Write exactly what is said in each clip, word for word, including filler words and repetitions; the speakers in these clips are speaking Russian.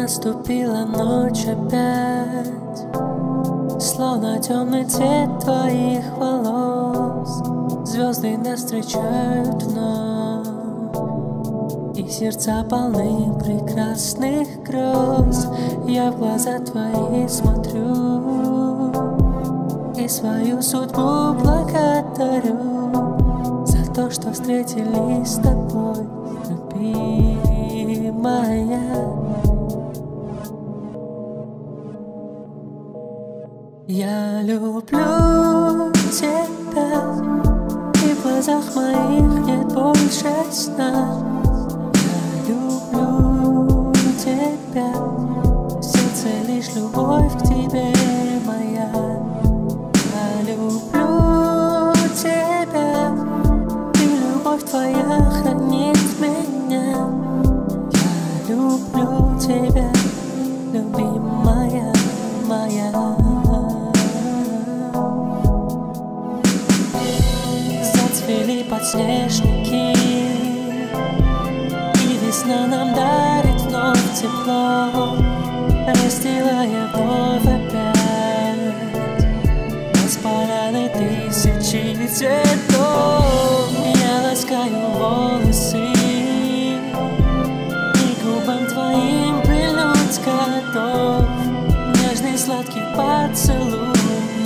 Наступила ночь опять, словно темный цвет твоих волос. Звезды нас встречают вновь, и сердца полны прекрасных грез. Я в глаза твои смотрю и свою судьбу благодарю за то, что встретились с тобой, любимая. Я люблю тебя, и в глазах моих нет больше сна. Я люблю тебя, в сердце лишь любовь к тебе моя. Я люблю тебя, и любовь твоя хранит меня. Я люблю тебя, любимая моя. Зацвели подснежники, и весна нам дарит вновь тепло, расстилая вновь опять нас поляны тысячи цветов. Я ласкаю волосы, и губам твоим прильнуть готов. Нежный сладкий поцелуй,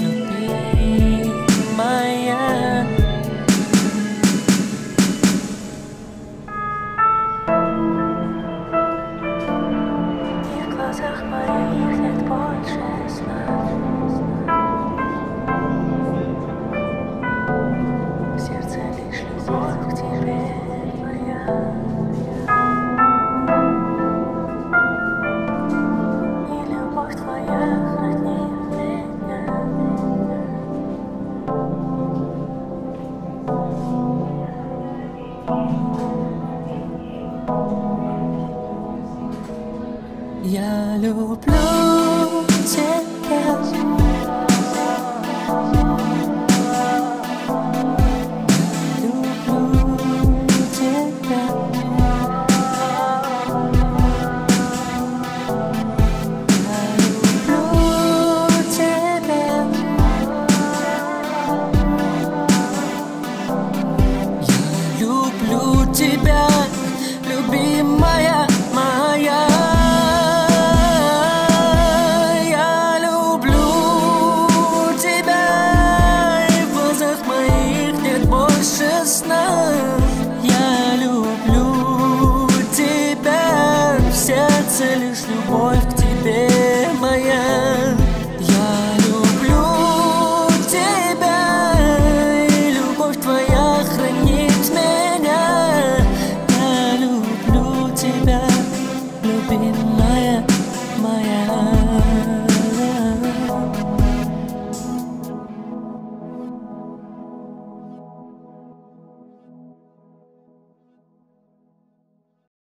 любимая. В глазах моих нет больше сна. В сердце лишь любовь к тебе моя. И любовь твоя хранит меня. Я люблю тебя, я люблю тебя, я люблю тебя, я люблю тебя, любимая моя. Я люблю тебя, в сердце лишь любовь к